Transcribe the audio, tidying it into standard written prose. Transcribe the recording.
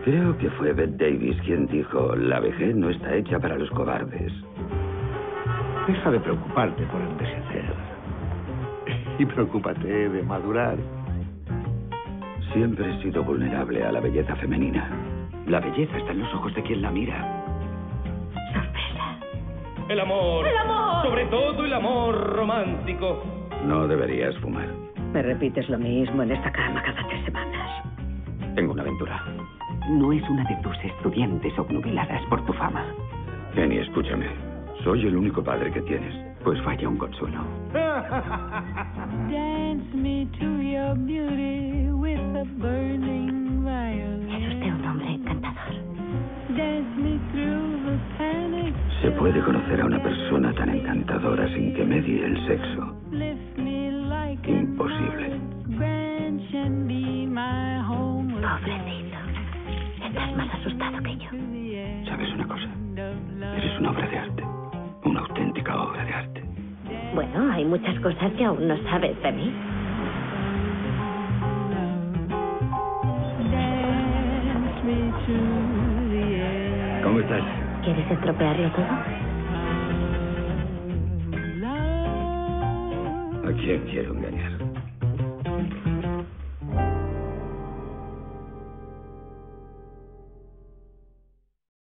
Creo que fue Bette Davis quien dijo: la vejez no está hecha para los cobardes. Deja de preocuparte por envejecer. Y preocúpate de madurar. Siempre he sido vulnerable a la belleza femenina. La belleza está en los ojos de quien la mira. Sorpresa. El amor. ¡El amor! Sobre todo el amor romántico. No deberías fumar. Me repites lo mismo en esta cama cada 3 semanas. Tengo una aventura. No es una de tus estudiantes obnubiladas por tu fama. Kenny, escúchame. Soy el único padre que tienes. Pues vaya un consuelo. Dance me to your beauty with a burning violin. Es usted un hombre encantador. Dance me through the panic. Se puede conocer a una persona tan encantadora sin que medie el sexo. Lift me like Imposible. branch and be my home. Pobrecito. Estás más asustado que yo. ¿Sabes una cosa? Eres una obra de arte. Una auténtica obra de arte. Bueno, hay muchas cosas que aún no sabes de mí. Dance me to the end. ¿Cómo estás? ¿Quieres estropearlo todo? ¿A quién quiero engañar?